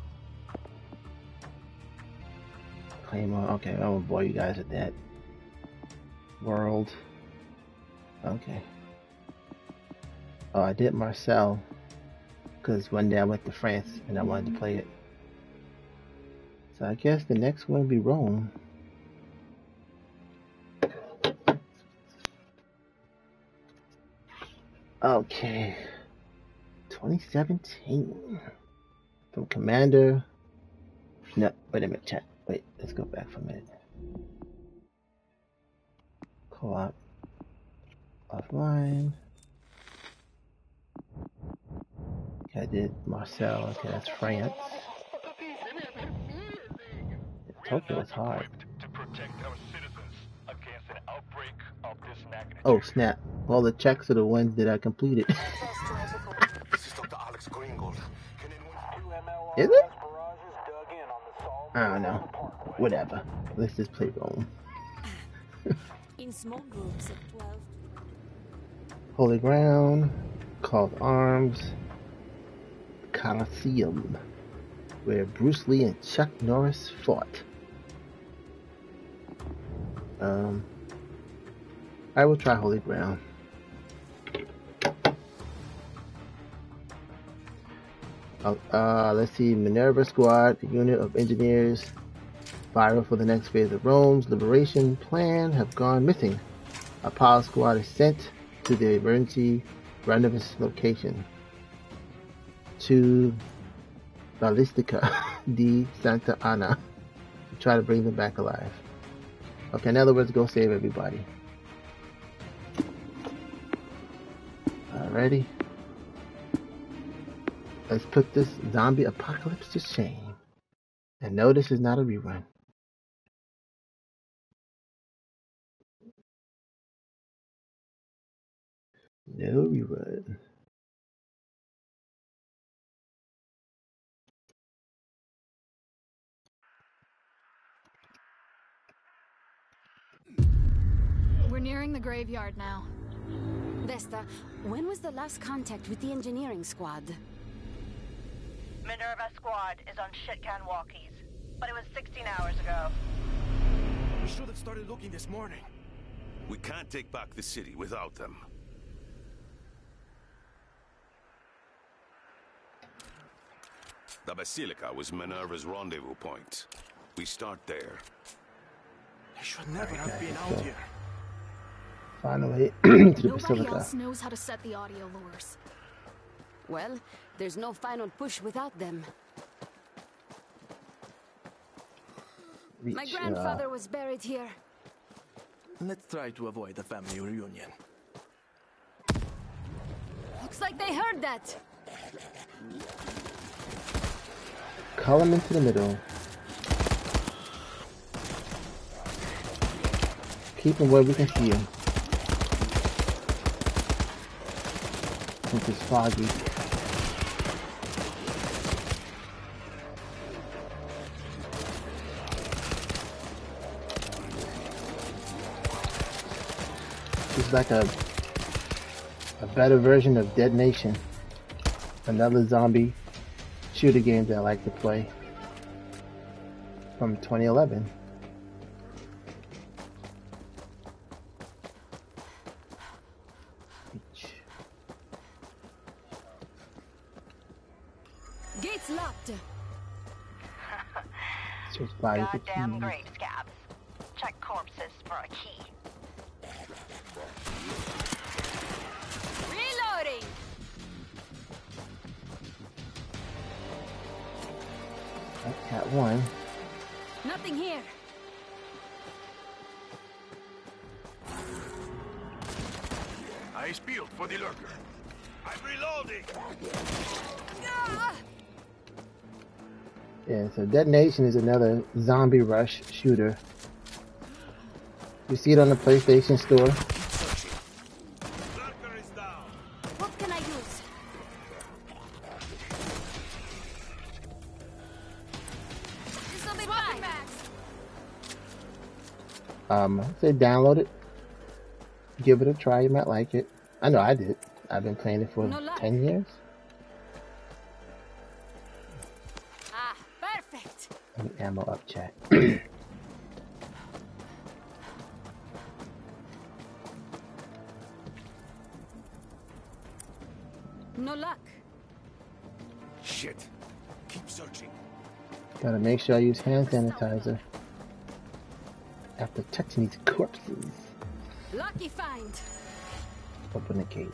A: Claymore. Okay, I won't bore you guys with that. World. Okay. Oh, I did Marcel because one day I went to France and I wanted to play it. So I guess the next one will be Rome. Okay. 2017. From Commander. No, wait a minute, chat. Wait, let's go back for a minute. Co-op. Offline. Okay, I did Marcel. Okay, that's France. Tokyo is hard.
E: To protect our citizens against an outbreak of this magnitude.
A: Oh, snap. All the checks are the ones that I completed.
E: This is Dr. Alex Greengold.
A: Is it? I don't know. Whatever. Let's just play Rome.
D: In small groups of 12.
A: Holy Ground. Called Arms. Colosseum. Where Bruce Lee and Chuck Norris fought. I will try Holy Ground. Let's see. Minerva Squad, a unit of engineers viral for the next phase of Rome's liberation plan, have gone missing. Apollo Squad is sent to the emergency rendezvous location to Ballistica di Santa Ana to try to bring them back alive. Okay, in other words, go save everybody. Alrighty. Let's put this zombie apocalypse to shame. And no, this is not a rerun. No rerun.
H: We're nearing the graveyard now.
I: Vesta, when was the last contact with the engineering squad?
J: Minerva Squad is on shitcan walkies, but it was 16 hours ago.
F: We should have started looking this morning.
B: We can't take back the city without them. The Basilica was Minerva's rendezvous point. We start there.
F: They should never have been out here.
A: Finally, to the
H: Nobody
A: Basilica.
H: else knows how to set the audio lures.
I: Well, there's no final push without them.
A: Reach,
I: My grandfather was buried here.
F: Let's try to avoid a family reunion.
H: Looks like they heard that.
A: Call him into the middle. Keep him where we can see him. Since it's foggy. It's like a better version of Dead Nation. Another zombie shooter game that I like to play from 2011.
I: Gates locked.
J: Goddamn great, Scabs. Check corpses for a key.
I: Reloading.
A: Got one.
I: Nothing here.
E: Eyes peeled for the lurker. I'm reloading.
A: Yeah, so Dead Nation is another zombie rush shooter. You see it on the PlayStation Store.
B: Lurker is down.
I: What can I use? Something back.
A: I'd say download it. Give it a try, you might like it. I know I did. I've been playing it for 10 years.
I: Ah, perfect.
A: Let me ammo up, chat.
I: No luck.
B: Shit. Keep searching.
A: Gotta make sure I use hand sanitizer after touching these corpses.
I: Lucky find.
A: Open the gate.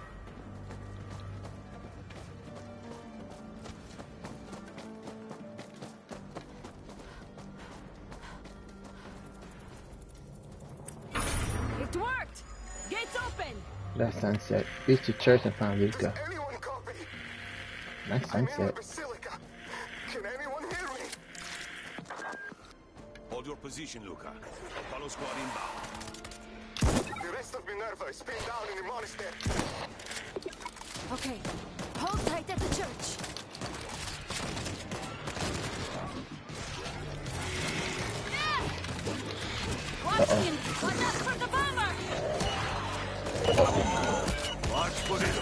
I: It worked. Gates open.
A: That's sunset. Reach the church and find Luca.
K: Anyone copy?
A: Nice
K: I'm in the
A: sunset.
K: basilica. Can anyone hear me?
B: Hold your position, Luca. Follow squad inbound.
K: The rest of Minerva is pinned down in the monastery.
I: Okay. Hold tight at the church. Watch him! Watch out for the bomber!
B: Watch for it.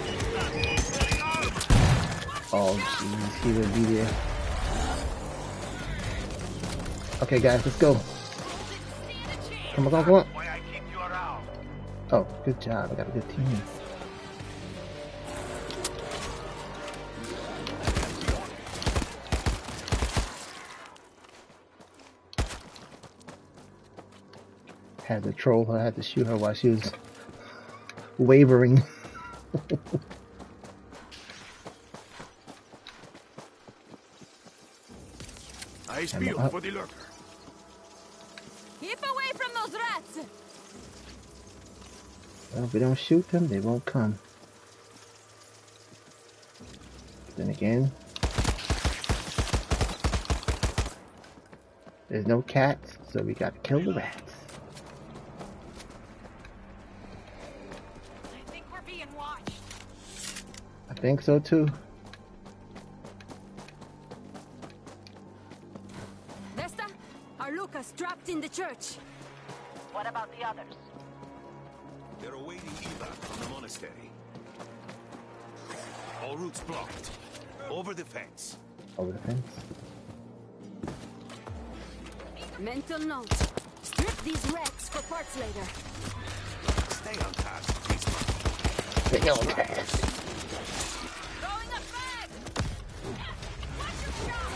A: Oh, jeez, he would be there. Okay, guys, let's go. Come on, come on. Oh, good job. I got a good team. Had to troll her, had to shoot her while she was wavering.
B: Eyes peeled for the lurker.
I: Keep away from those rats!
A: Well, if we don't shoot them, they won't come. Then again, there's no cats, so we gotta kill the rats.
D: I think we're being watched.
A: I think so too.
I: Vesta, are Lucas trapped in the church?
J: What about the others?
B: They're awaiting evac from the monastery. All routes blocked. Over the fence.
A: Over the fence.
I: Mental note. Strip these wrecks for parts later.
B: Stay on task, please.
A: Stay on task.
D: Throwing a flag! Watch your shot!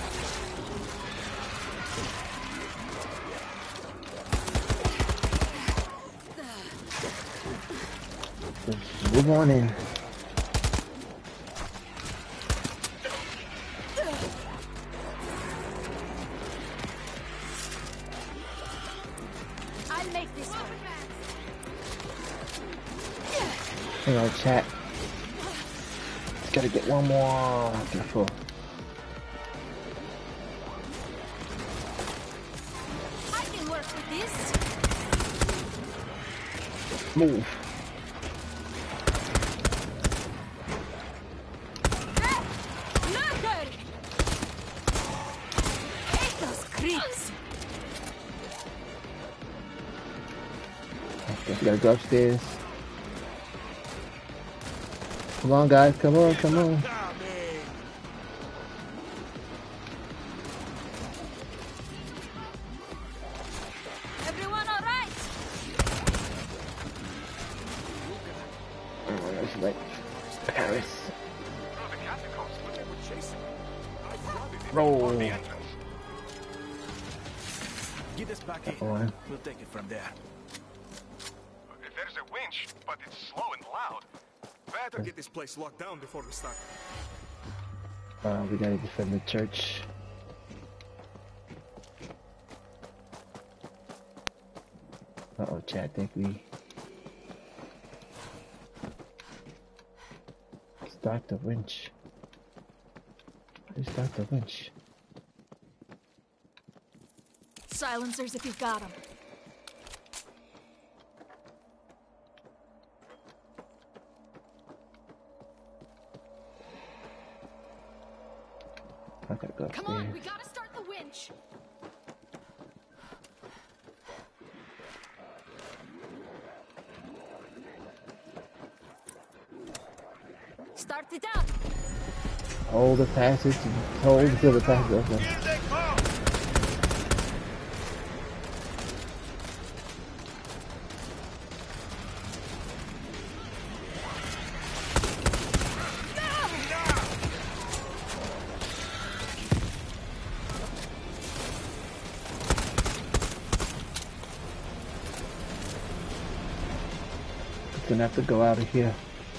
A: Just move on in.
I: I'll make this one.
A: Hang on, chat. Gotta get one more. Careful.
I: I can work with this.
A: Move.
I: Lurker! Hate those creeps.
A: Guess we gotta go upstairs. Come on, guys. Come on, come on.
H: Everyone all right?
A: Oh, that's like Paris. Roll.
C: Get us back in.
A: Oh,
C: We'll take it from there.
K: There's a winch, but it's slow and loud.
C: Better get this place locked down before we start.
A: we gotta defend the church. Uh-oh, chat, I think we start the winch. How do you start the winch?
H: Silencers if you've got them.
A: I gotta go upstairs.
H: Come on, we gotta start the winch. Start it up.
A: Hold the passage and hold until the passage opens. Gonna have to go out of here.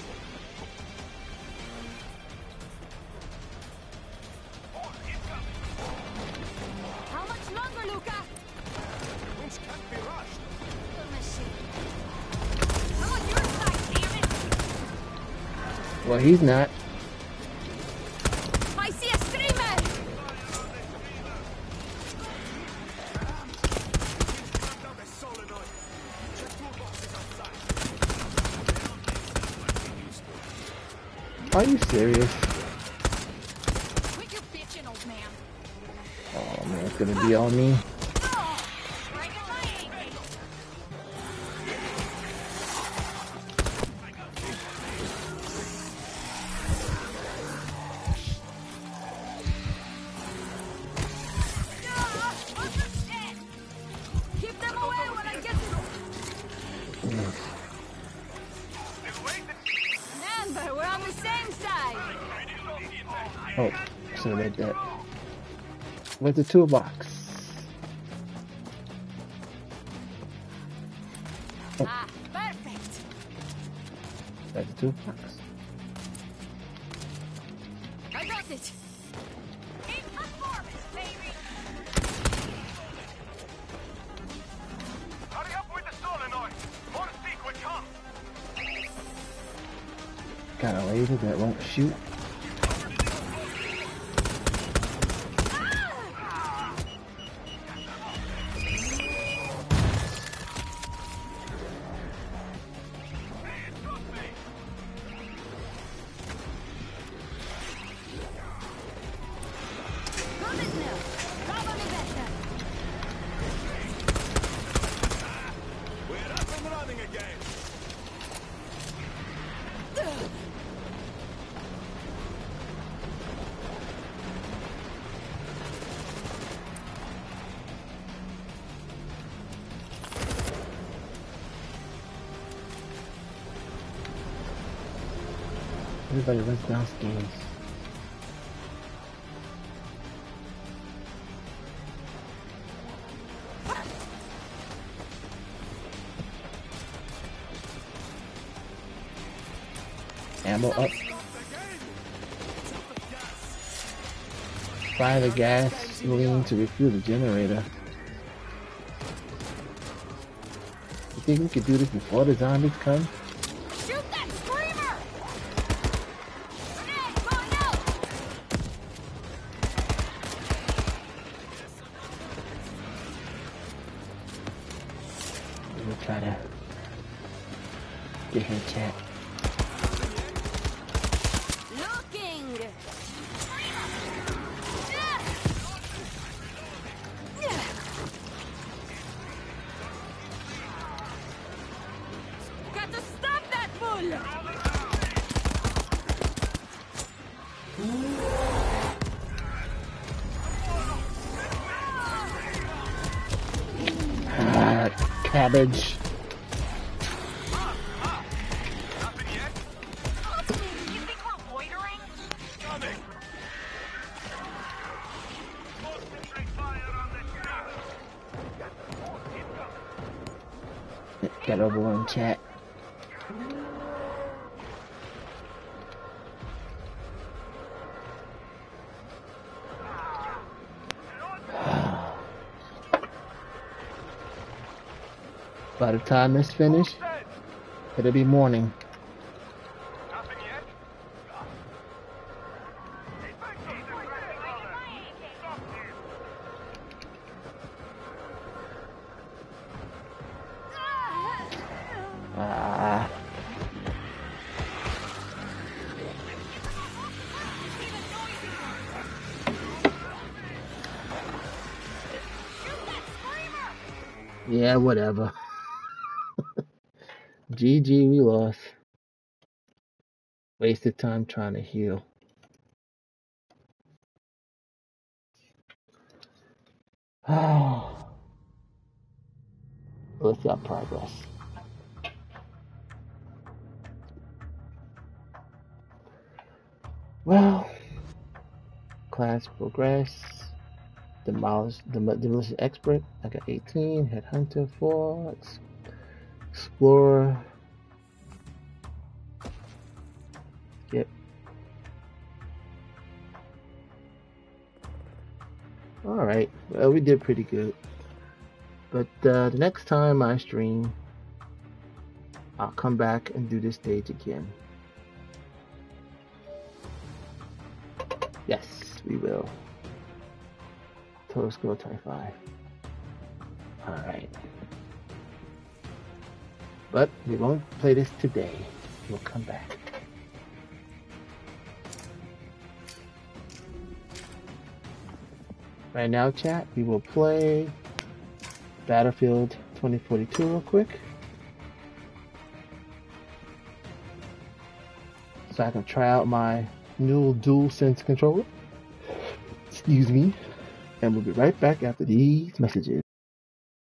H: How much longer, Luca?
K: Winch can't be rushed.
H: I'm on your side, damn it!
A: Well, he's not.
H: I see a screamer!
A: Are you serious?
H: Quit your bitching, old man.
A: Oh man, it's gonna be on me.
H: Keep them away when I get to them. Remember, we're on the same side.
A: Oh, so read that. Where's the toolbox? Oh,
H: Ah, perfect.
A: that's the toolbox.
H: I got it.
G: Keep performance, baby!
K: Hurry up with the solenoid. More speak will come.
A: Got a laser that won't shoot.
C: We're up and running again.
A: Everybody runs downstairs. Ammo up. Fire the gasoline to refuel the generator. You think we could do this before the zombies come?
H: Shoot that screamer! Grenade going out!
A: We'll try to get him chat.
H: Looking!
A: Cabbage.
E: Nothing yet?
J: You think we're loitering?
E: Coming! Concentrate fire on the street.
A: Get over on chat. By the time this finished, it'll be morning.
E: Nothing yet?
A: Ah. Yeah, whatever. GG, we lost. Wasted time trying to heal. Let's see our progress. Well, class progress. Demolition expert. I got 18. Headhunter 4. Explorer. Yep. Alright. Well, we did pretty good. But the next time I stream, I'll come back and do this stage again. Yes, we will. Total score 25. Alright. But we won't play this today. We'll come back. Right now, chat, we will play Battlefield 2042 real quick. So I can try out my new DualSense controller. Excuse me. And we'll be right back after these messages.